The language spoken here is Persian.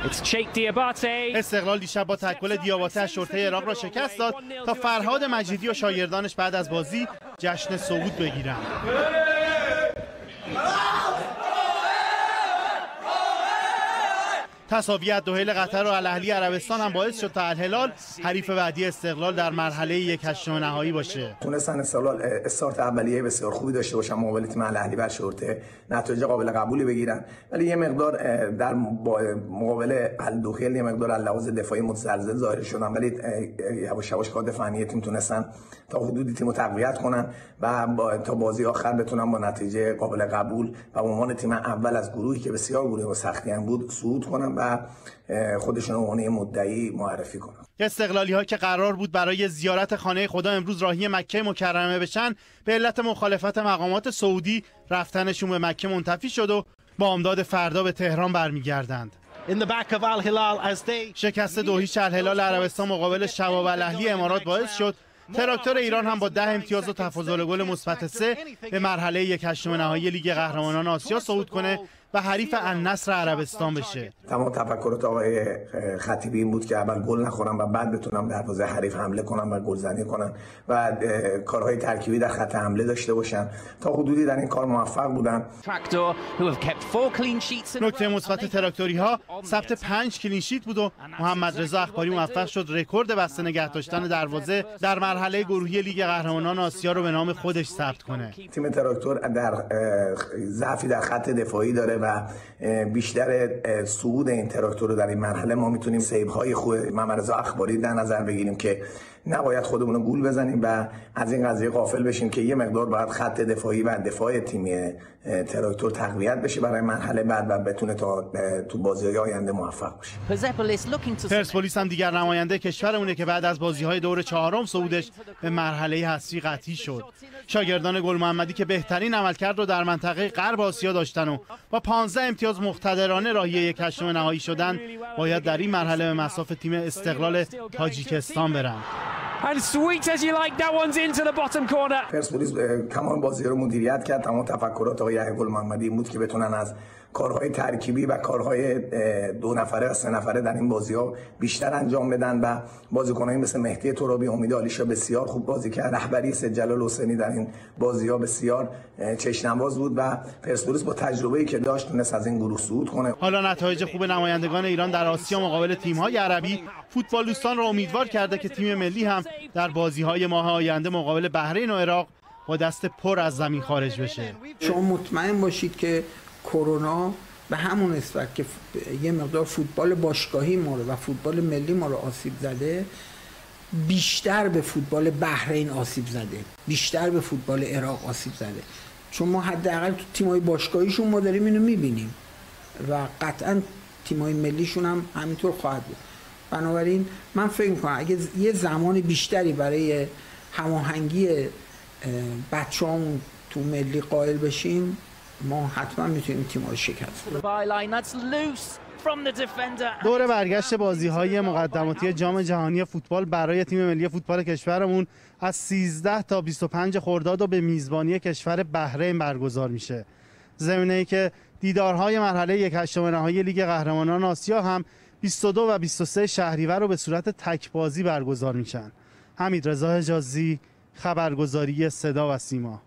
استقلال دیشب با تکل دیاباته از شرطه عراق را شکست داد تا فرهاد مجیدی و شاگردانش بعد از بازی جشن صعود بگیرند. تساوی الدحیل قطر و الاهلی عربستان هم باعث شد تا الهلال حریف بعدی استقلال در مرحله 1/8 نهایی باشه. تونستن استقلال استارت اولیه بسیار خوبی داشته باشن مقابل تیم الاهلی بر شرطه، نتایج قابل قبولی بگیرن، ولی یه مقدار در مقابل الدحیل یه مقدار لحاظ دفاعی متزلزل ظاهر شدن، ولی یواش یواش کار دفاعی تیم تونستن تا حدودی تیمو تقویت کنن و تا بازی آخر بتونن با نتیجه قابل قبول و به عنوان تیم اول از گروهی که بسیار گروه با سختی هم بود صعود کنن و خودشون رو عنوان مدعی معرفی کنن. استقلالی ها که قرار بود برای زیارت خانه خدا امروز راهی مکه مکرمه بشن، به علت مخالفت مقامات سعودی رفتنشون به مکه منتفی شد و با امداد فردا به تهران برمیگردند. شکست 2-0 الهلال عربستان مقابل شباب الاهلی امارات باعث شد تراکتور ایران هم با 10 امتیاز و تفاضل گل مثبت 3 به مرحله 1/8 نهایی لیگ قهرمانان آسیا صعود کنه و حریف النصر عربستان بشه. تمام تفکرات آقای خطیبی این بود که اول گل نخورن و بعد بتونن دروازه حریف حمله کنن و گلزنی کنن و کارهای ترکیبی در خط حمله داشته باشن. تا حدودی در این کار موفق بودن. نکته مثبت تراکتوری ها ثبت 5 کلین شیت بود و محمد رضا اخباری موفق شد رکورد بسته نگه داشتن دروازه در مرحله گروهی لیگ قهرمانان آسیا رو به نام خودش ثبت کنه. تیم تراکتور در ضعفی در خط دفاعی داره و بیشتر صعود این تراکتور رو در این مرحله ما میتونیم سیوهای خوب محمد رضا اخباری در نظر بگیریم که نباید خودمون رو گول بزنیم و از این قضیه غافل بشیم که یه مقدار باید خط دفاعی و دفاع تیم تراکتور تقویت بشه برای مرحله بعد و بتونه تا تو بازی‌های آینده موفق بشه. پرسپولیس هم دیگر نماینده کشورمونه که بعد از بازی‌های دور چهارم صعودش به مرحله حذفی قطعی شد. شاگردان گل محمدی که بهترین عملکرد رو در منطقه غرب آسیا داشتن و با 15 امتیاز مقتدرانه راهی 1/8 نهایی شدن، باید در این مرحله به مصاف تیم استقلال تاجیکستان برن. پرسپولیس تمام بازی رو مدیریت کرد. تمام تفکرات آقای گل محمدی بود که بتونن از کارهای ترکیبی و کارهای 2 نفره و 3 نفره در این بازی‌ها بیشتر انجام بدن و بازیکنایی مثل مهدی ترابی، امید عالیشا بسیار خوب بازی کرد. رهبری سید جلال حسینی در این بازی‌ها بسیار چشم‌نواز بود و پرسپولیس با تجربه‌ای که داشت تونست از این گروه صعود کنه. حالا نتایج خوب نمایندگان ایران در آسیا مقابل تیم‌های عربی فوتبالیستان را امیدوار کرده که تیم ملی هم در بازی‌های ماه آینده مقابل بحرین و عراق با دست پر از زمین خارج بشه. شما مطمئن باشید که کرونا به همون نسبت که یه مقدار فوتبال باشگاهی ما رو و فوتبال ملی ما رو آسیب زده، بیشتر به فوتبال بحرین آسیب زده، بیشتر به فوتبال عراق آسیب زده. چون ما حداقل تو تیم‌های باشگاهیشون ما داریم اینو می‌بینیم و قطعاً تیم‌های ملیشون هم همینطور خواهد بود. بنابراین من فکر می‌کنم اگه یه زمان بیشتری برای هماهنگی بچه‌هامون تو ملی قائل بشیم، ما حتما میتونیم تیم رو شکست بدیم. دور برگشت بازی‌های مقدماتی جام جهانی فوتبال برای تیم ملی فوتبال کشورمون از 13 تا 25 خرداد و به میزبانی کشور بحرین برگزار میشه. ضمن‌ای که دیدارهای مرحله 1/8 نهایی لیگ قهرمانان آسیا هم 22 و 23 شهریور رو به صورت تک‌بازی برگزار میشن. حمیدرضا حجازی، خبرگزاری صدا و سیما.